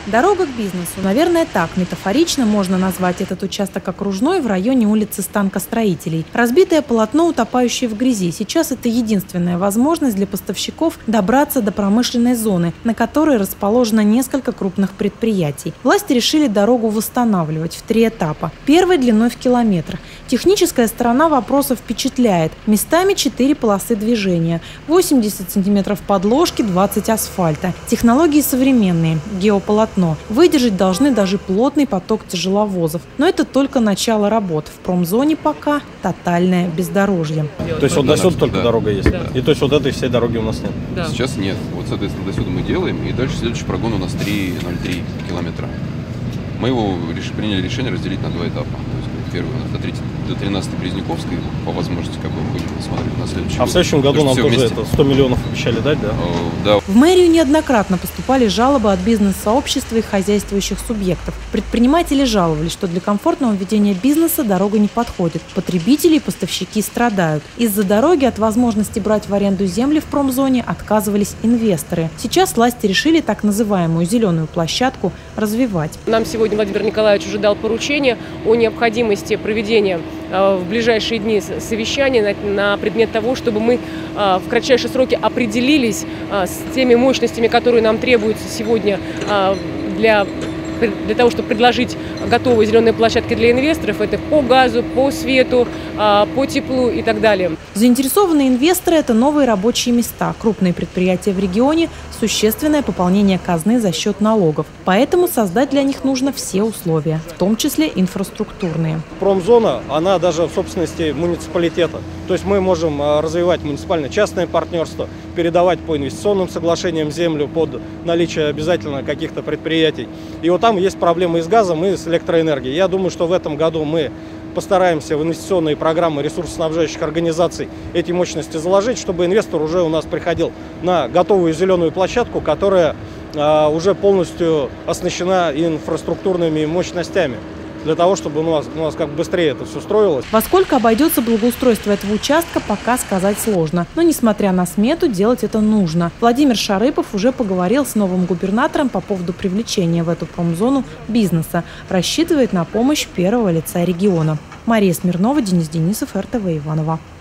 Дорога к бизнесу. Наверное, так метафорично можно назвать этот участок окружной в районе улицы Станкостроителей. Разбитое полотно, утопающее в грязи. Сейчас это единственная возможность для поставщиков добраться до промышленной зоны, на которой расположено несколько крупных предприятий. Власти решили дорогу восстанавливать в 3 этапа. Первый длиной в километр. Техническая сторона вопроса впечатляет. Местами 4 полосы движения, 80 сантиметров подложки, 20 асфальта. Технологии современные. Геополотно. Выдержать должны даже плотный поток тяжеловозов. Но это только начало работ. В промзоне пока тотальное бездорожье. То есть вот до сюда только дорога есть? Да. И то есть вот этой всей дороги у нас нет? Да. Сейчас нет. Вот, соответственно, до сюда мы делаем, и дальше следующий прогон у нас 3,03 километра. Мы его приняли решение разделить на 2 этапа. То есть первый у нас до 13-й Близнюковской, по возможности, как бы мы будем смотреть на следующий год. А в следующем году нам тоже это 100 миллионов обещали дать, да? Да. В мэрию неоднократно поступали жалобы от бизнес-сообщества и хозяйствующих субъектов. Предприниматели жаловались, что для комфортного ведения бизнеса дорога не подходит. Потребители и поставщики страдают. Из-за дороги от возможности брать в аренду земли в промзоне отказывались инвесторы. Сейчас власти решили так называемую зеленую площадку развивать. Нам сегодня Владимир Николаевич уже дал поручение о необходимости проведения в ближайшие дни совещания на предмет того, чтобы мы в кратчайшие сроки определились с теми мощностями, которые нам требуются сегодня для того, чтобы предложить готовые зеленые площадки для инвесторов. Это по газу, по свету, по теплу и так далее. Заинтересованные инвесторы – это новые рабочие места, крупные предприятия в регионе, существенное пополнение казны за счет налогов. Поэтому создать для них нужно все условия, в том числе инфраструктурные. Промзона, она даже в собственности муниципалитета. То есть мы можем развивать муниципально-частное партнерство, передавать по инвестиционным соглашениям землю под наличие обязательно каких-то предприятий. И вот там есть проблемы и с газом, и с электроэнергией. Я думаю, что в этом году мы постараемся в инвестиционные программы ресурсоснабжающих организаций эти мощности заложить, чтобы инвестор уже у нас приходил на готовую зеленую площадку, которая уже полностью оснащена инфраструктурными мощностями, для того, чтобы у нас как быстрее это все строилось. Во сколько обойдется благоустройство этого участка, пока сказать сложно. Но, несмотря на смету, делать это нужно. Владимир Шарыпов уже поговорил с новым губернатором по поводу привлечения в эту промзону бизнеса. Рассчитывает на помощь первого лица региона. Мария Смирнова, Денис Денисов, РТВ Иваново.